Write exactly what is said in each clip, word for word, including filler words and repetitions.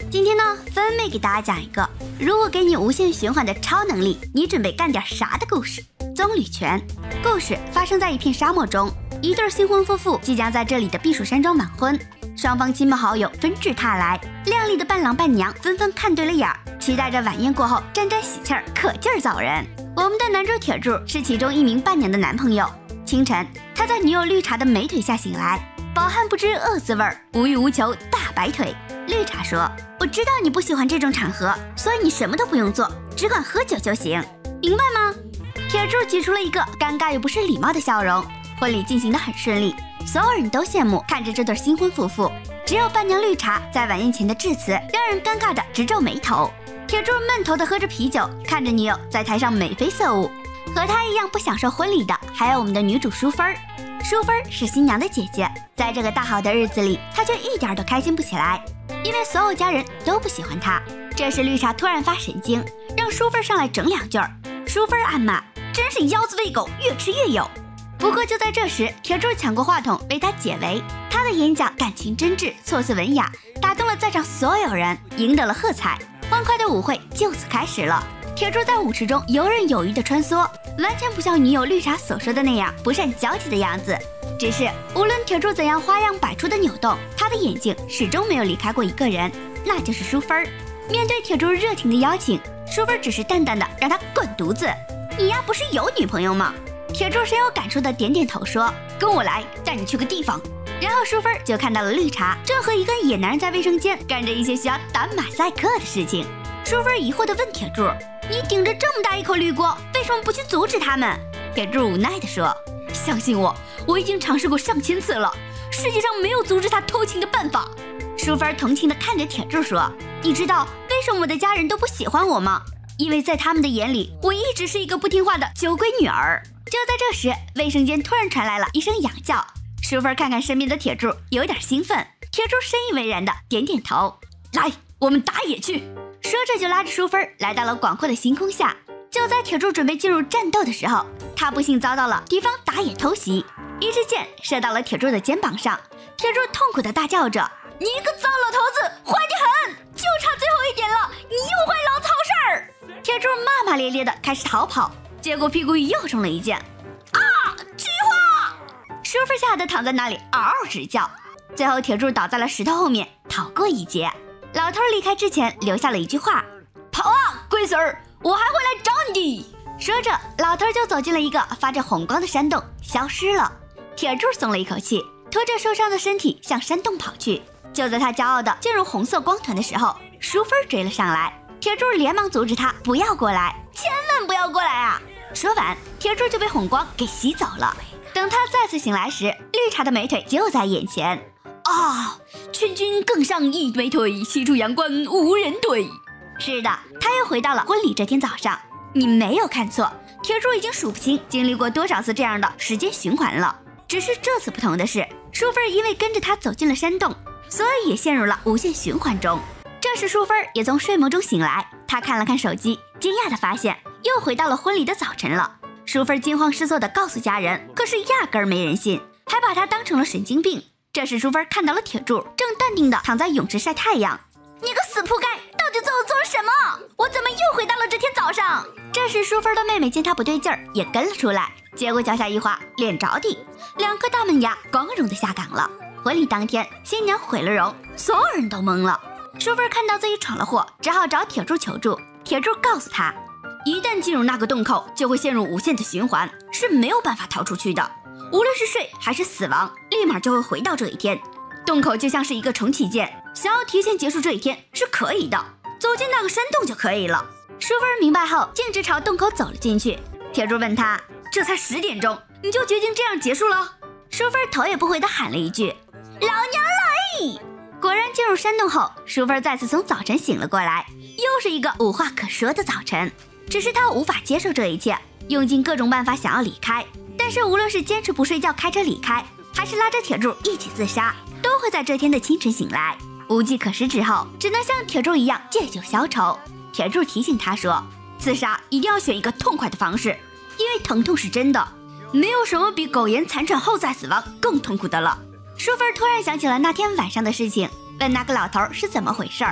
今天呢，分妹给大家讲一个，如果给你无限循环的超能力，你准备干点啥的故事。棕榈泉故事发生在一片沙漠中，一对新婚夫妇即将在这里的避暑山庄晚婚，双方亲朋好友纷至沓来，靓丽的伴郎伴娘纷纷看对了眼儿，期待着晚宴过后沾沾喜气儿，可劲儿造人。我们的男主铁柱是其中一名伴娘的男朋友。清晨，他在女友绿茶的美腿下醒来，饱汉不知饿滋味儿，无欲无求大白腿。绿茶说：“我知道你不喜欢这种场合，所以你什么都不用做，只管喝酒就行，明白吗？”铁柱挤出了一个尴尬又不失礼貌的笑容。婚礼进行得很顺利，所有人都羡慕看着这对新婚夫妇，只有伴娘绿茶在晚宴前的致辞让人尴尬的直皱眉头。铁柱闷头的喝着啤酒，看着女友在台上眉飞色舞。和他一样不享受婚礼的还有我们的女主淑芬儿。淑芬儿是新娘的姐姐，在这个大好的日子里，她却一点都开心不起来，因为所有家人都不喜欢她。这时绿茶突然发神经，让淑芬儿上来整两句儿。淑芬儿暗骂：“真是腰子喂狗，越吃越有。”不过就在这时，铁柱抢过话筒为他解围。他的演讲感情真挚，措辞文雅，打动了在场所有人，赢得了喝彩。欢快的舞会就此开始了。铁柱在舞池中游刃有余地穿梭，完全不像女友绿茶所说的那样不善交际的样子。只是无论铁柱怎样花样百出的扭动，他的眼睛始终没有离开过一个人，那就是淑芬儿。面对铁柱热情的邀请，淑芬儿只是淡淡的让他滚犊子。你呀，不是有女朋友吗？铁柱深有感触的点点头说：“跟我来，带你去个地方。”然后淑芬儿就看到了绿茶正和一个野男人在卫生间干着一些需要打马赛克的事情。淑芬儿疑惑地问铁柱：“你顶着这么大一口绿锅，为什么不去阻止他们？”铁柱无奈地说：“相信我，我已经尝试过上千次了，世界上没有阻止他偷情的办法。”淑芬儿同情地看着铁柱说：“你知道为什么我的家人都不喜欢我吗？因为在他们的眼里，我一直是一个不听话的酒鬼女儿。”就在这时，卫生间突然传来了一声仰叫。淑芬看看身边的铁柱，有点兴奋。铁柱深以为然的点点头：“来，我们打野去。”说着就拉着淑芬来到了广阔的星空下。就在铁柱准备进入战斗的时候，他不幸遭到了敌方打野偷袭，一支箭射到了铁柱的肩膀上。铁柱痛苦的大叫着：“你一个糟老头子，坏得很！就差最后一点了，你又坏老子好事儿！”铁柱骂骂咧咧的开始逃跑，结果屁股又中了一箭。啊！菊花！淑芬吓得躺在那里嗷嗷直叫。最后铁柱倒在了石头后面，逃过一劫。老头离开之前留下了一句话：“跑啊，龟孙儿，我还会来找你的。”说着，老头就走进了一个发着红光的山洞，消失了。铁柱松了一口气，拖着受伤的身体向山洞跑去。就在他骄傲的进入红色光团的时候，淑芬追了上来。铁柱连忙阻止他不要过来，千万不要过来啊！说完，铁柱就被红光给吸走了。等他再次醒来时，绿茶的美腿就在眼前。啊！劝君更上一枚腿，西出阳关无人对。是的，他又回到了婚礼这天早上。你没有看错，铁柱已经数不清经历过多少次这样的时间循环了。只是这次不同的是，淑芬因为跟着他走进了山洞，所以也陷入了无限循环中。这时淑芬也从睡梦中醒来，她看了看手机，惊讶地发现又回到了婚礼的早晨了。淑芬惊慌失措地告诉家人，可是压根儿没人信，还把她当成了神经病。这时淑芬看到了铁柱，正淡定地躺在泳池晒太阳。你个死仆街，到底对我做了什么？我怎么又回到了这天早上？这时淑芬的妹妹见她不对劲儿，也跟了出来，结果脚下一滑，脸着地，两颗大门牙光荣地下岗了。婚礼当天，新娘毁了容，所有人都懵了。淑芬看到自己闯了祸，只好找铁柱求助。铁柱告诉她，一旦进入那个洞口，就会陷入无限的循环，是没有办法逃出去的。无论是睡还是死亡，立马就会回到这一天。洞口就像是一个重启键，想要提前结束这一天是可以的，走进那个山洞就可以了。淑芬明白后，径直朝洞口走了进去。铁柱问他：“这才十点钟，你就决定这样结束了？”淑芬头也不回地喊了一句：“老娘来！”果然进入山洞后，淑芬再次从早晨醒了过来，又是一个无话可说的早晨。只是她无法接受这一切，用尽各种办法想要离开。但是无论是坚持不睡觉开车离开，还是拉着铁柱一起自杀，都会在这天的清晨醒来。无计可施之后，只能像铁柱一样借酒消愁。铁柱提醒他说，自杀一定要选一个痛快的方式，因为疼痛是真的，没有什么比苟延残喘后再死亡更痛苦的了。淑芬突然想起了那天晚上的事情，问那个老头是怎么回事儿。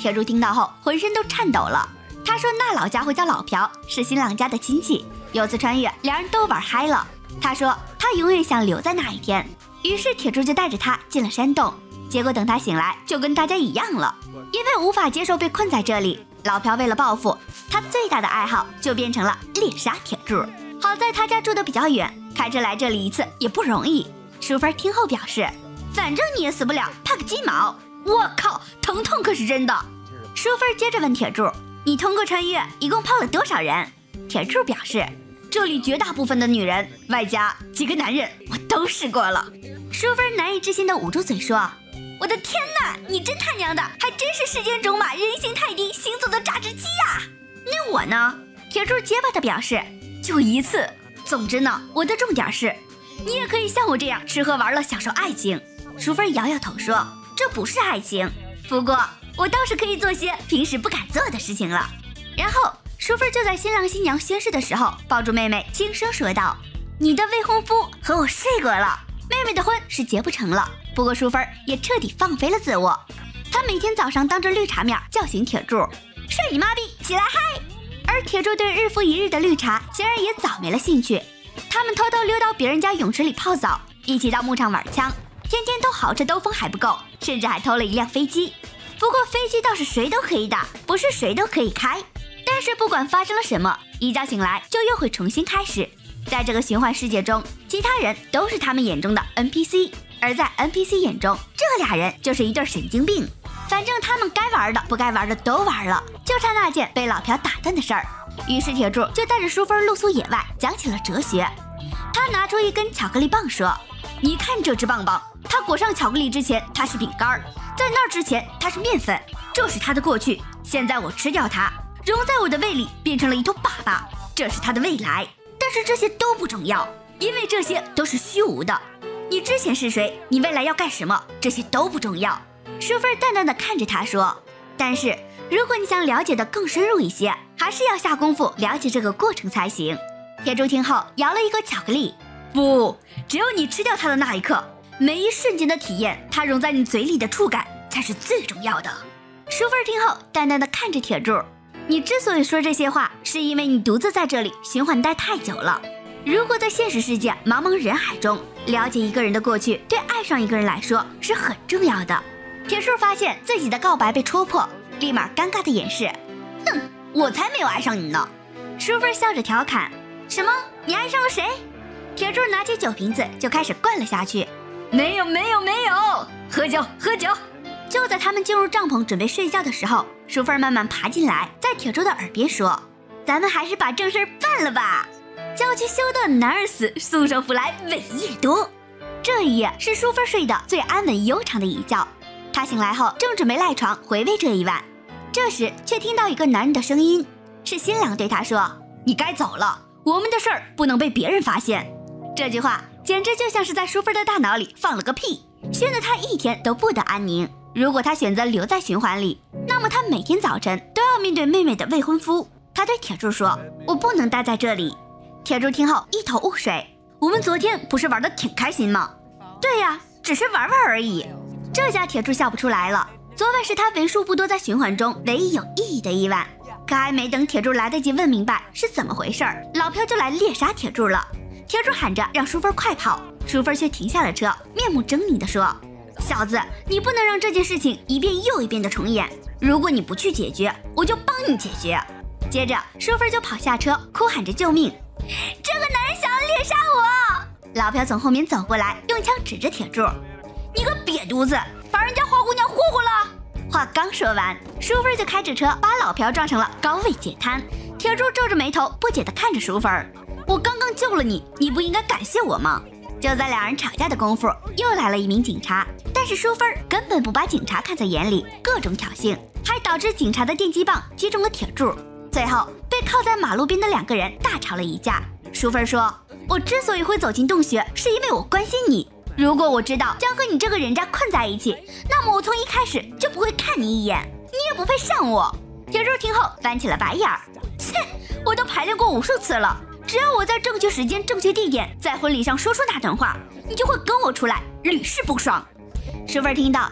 铁柱听到后浑身都颤抖了。他说那老家伙叫老朴，是新郎家的亲戚。有次穿越，两人都玩嗨了。他说他永远想留在那一天，于是铁柱就带着他进了山洞。结果等他醒来，就跟大家一样了，因为无法接受被困在这里。老朴为了报复，他最大的爱好就变成了猎杀铁柱。好在他家住的比较远，开车来这里一次也不容易。淑芬听后表示，反正你也死不了，怕个鸡毛！我靠，疼痛可是真的。淑芬接着问铁柱，你通过穿越一共泡了多少人？铁柱表示，这里绝大部分的女人外加几个男人我都试过了。淑芬难以置信地捂住嘴说，我的天哪，你真他娘的还真是世间种马，人形泰迪，行走的榨汁机啊！那我呢？铁柱结巴地表示，就一次。总之呢，我的重点是，你也可以像我这样吃喝玩乐享受爱情。淑芬摇摇头说，这不是爱情，不过我倒是可以做些平时不敢做的事情了。然后淑芬就在新郎新娘宣誓的时候抱住妹妹轻声说道，你的未婚夫和我睡过了。妹妹的婚是结不成了，不过淑芬也彻底放飞了自我。她每天早上当着绿茶面叫醒铁柱，睡你妈逼，起来嗨！而铁柱对日复一日的绿茶显然也早没了兴趣。他们偷偷溜到别人家泳池里泡澡，一起到牧场玩枪，天天都豪车兜风还不够，甚至还偷了一辆飞机。不过飞机倒是谁都可以打，不是谁都可以开。但是不管发生了什么，一觉醒来就又会重新开始。在这个循环世界中，其他人都是他们眼中的 N P C， 而在 N P C 眼中，这俩人就是一对神经病。反正他们该玩的不该玩的都玩了，就差那件被老朴打断的事儿。于是铁柱就带着淑芬露宿野外，讲起了哲学。他拿出一根巧克力棒说，你看这只棒棒，它裹上巧克力之前它是饼干，在那之前它是面粉，这是它的过去。现在我吃掉它，融在我的胃里变成了一坨粑粑，这是它的未来。但是这些都不重要，因为这些都是虚无的。你之前是谁，你未来要干什么，这些都不重要。淑芬淡淡的看着他说，但是如果你想了解的更深入一些，还是要下功夫了解这个过程才行。铁柱听后摇了一个巧克力，不，只有你吃掉它的那一刻，每一瞬间的体验，它融在你嘴里的触感才是最重要的。淑芬听后淡淡的看着铁柱，你之所以说这些话，是因为你独自在这里循环待太久了。如果在现实世界茫茫人海中了解一个人的过去，对爱上一个人来说是很重要的。铁柱发现自己的告白被戳破，立马尴尬的掩饰，哼，我才没有爱上你呢。淑芬笑着调侃，什么？你爱上了谁？铁柱拿起酒瓶子就开始灌了下去，没有没有没有，喝酒喝酒。就在他们进入帐篷准备睡觉的时候，淑芬慢慢爬进来，在铁柱的耳边说，咱们还是把正事办了吧。娇妻休断，男儿死，束手缚来伟业多。这一夜是淑芬睡得最安稳悠长的一觉。她醒来后正准备赖床回味这一晚，这时却听到一个男人的声音，是新郎对她说，你该走了，我们的事儿不能被别人发现。这句话简直就像是在淑芬的大脑里放了个屁，熏得她一天都不得安宁。如果她选择留在循环里，那么她每天早晨都要面对妹妹的未婚夫。她对铁柱说，我不能待在这里。铁柱听后一头雾水，我们昨天不是玩得挺开心吗？对呀，只是玩玩而已。这下铁柱笑不出来了，昨晚是他为数不多在循环中唯一有意义的一晚。可还没等铁柱来得及问明白是怎么回事，老朴就来猎杀铁柱了。铁柱喊着让淑芬快跑，淑芬却停下了车，面目狰狞地说，小子，你不能让这件事情一遍又一遍的重演，如果你不去解决，我就帮你解决。接着淑芬就跑下车，哭喊着救命，这个男人想要猎杀我。老朴从后面走过来，用枪指着铁柱，你个瘪犊子，把人家花姑娘霍霍了。话刚说完，淑芬就开着车把老朴撞成了高位截瘫。铁柱皱着眉头不解地看着淑芬，我刚刚救了你，你不应该感谢我吗？就在两人吵架的功夫，又来了一名警察，但是淑芬根本不把警察看在眼里，各种挑衅，还导致警察的电击棒击中了铁柱。最后被靠在马路边的两个人大吵了一架。淑芬说，我之所以会走进洞穴，是因为我关心你，如果我知道将和你这个人渣困在一起，那么我从一开始就不会看你一眼，你也不配上我。铁柱听后翻起了白眼儿，切，我都排练过无数次了，只要我在正确时间正确地点在婚礼上说出那段话，你就会跟我出来，屡试不爽。淑芬听到居然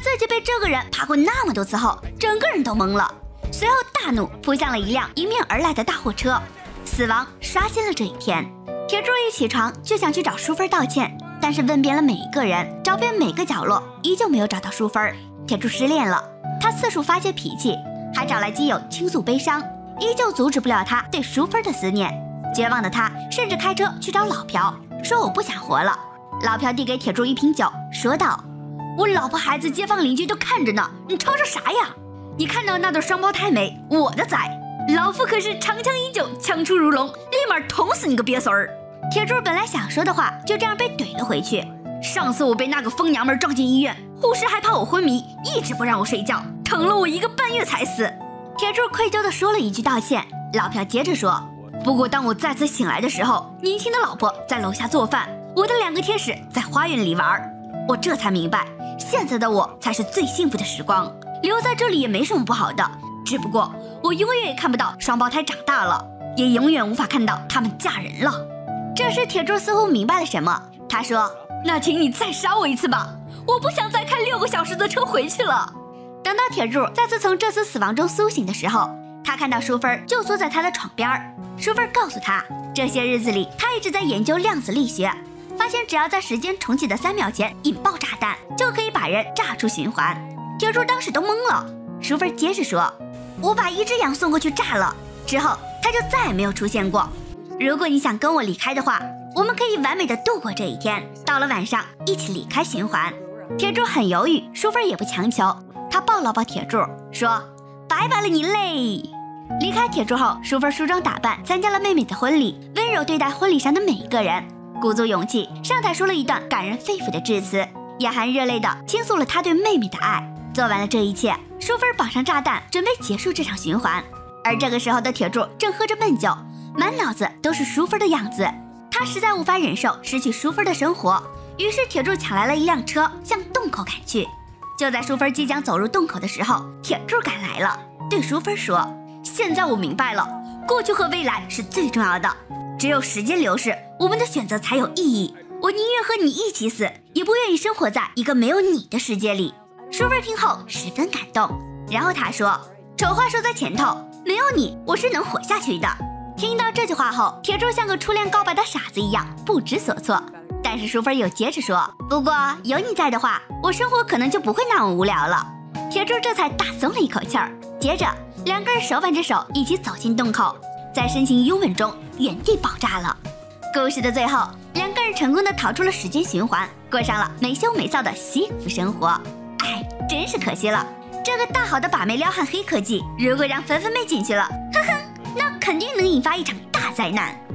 自己被这个人爬过那么多次后，整个人都懵了，随后大怒扑向了一辆迎面而来的大货车，死亡刷新了这一天。铁柱一起床就想去找淑芬道歉，但是问遍了每一个人，找遍每个角落，依旧没有找到淑芬。铁柱失恋了，他四处发泄脾气，还找来基友倾诉悲伤，依旧阻止不了他对淑芬的思念。绝望的他甚至开车去找老朴，说我不想活了。老朴递给铁柱一瓶酒，说道：我老婆孩子街坊邻居都看着呢，你吵吵啥呀？你看到那对双胞胎没？我的崽，老夫可是长枪已久，枪出如龙，立马捅死你个鳖孙儿！铁柱本来想说的话就这样被怼了回去。上次我被那个疯娘们撞进医院，护士还怕我昏迷，一直不让我睡觉，疼了我一个半月才死。铁柱愧疚地说了一句道歉。老朴接着说，不过当我再次醒来的时候，年轻的老婆在楼下做饭，我的两个天使在花园里玩，我这才明白，现在的我才是最幸福的时光，留在这里也没什么不好的，只不过我永远也看不到双胞胎长大了，也永远无法看到他们嫁人了。这时铁柱似乎明白了什么，他说，那请你再杀我一次吧，我不想再开六个小时的车回去了。等到铁柱再次从这次死亡中苏醒的时候，他看到淑芬就坐在他的床边，淑芬告诉他，这些日子里他一直在研究量子力学，发现只要在时间重启的三秒前引爆炸弹，就可以把人炸出循环。铁柱当时都懵了。淑芬接着说，我把一只羊送过去炸了，之后他就再也没有出现过。如果你想跟我离开的话，我们可以完美的度过这一天，到了晚上一起离开循环。铁柱很犹豫，淑芬也不强求，他抱了抱铁柱说，拜拜了你嘞。离开铁柱后，淑芬梳妆打扮参加了妹妹的婚礼，温柔对待婚礼上的每一个人，鼓足勇气上台说了一段感人肺腑的致辞，眼含热泪地倾诉了她对妹妹的爱。做完了这一切，淑芬绑上炸弹准备结束这场循环。而这个时候的铁柱正喝着闷酒，满脑子都是淑芬的样子，他实在无法忍受失去淑芬的生活，于是铁柱抢来了一辆车向洞口赶去。就在淑芬即将走入洞口的时候，铁柱赶来了，对淑芬说，现在我明白了，过去和未来是最重要的，只有时间流逝，我们的选择才有意义，我宁愿和你一起死，也不愿意生活在一个没有你的世界里。淑芬听后十分感动，然后她说，丑话说在前头，没有你我是能活下去的。听到这句话后，铁柱像个初恋告白的傻子一样不知所措，但是淑芬又接着说，不过有你在的话，我生活可能就不会那么无聊了。铁柱这才大松了一口气儿，接着两个人手挽着手一起走进洞口，在深情拥吻中原地爆炸了。故事的最后，两个人成功的逃出了时间循环，过上了没羞没臊的幸福生活。哎，真是可惜了，这个大好的把妹撩汉黑科技，如果让芬芬妹进去了，哼哼，那肯定能引发一场大灾难。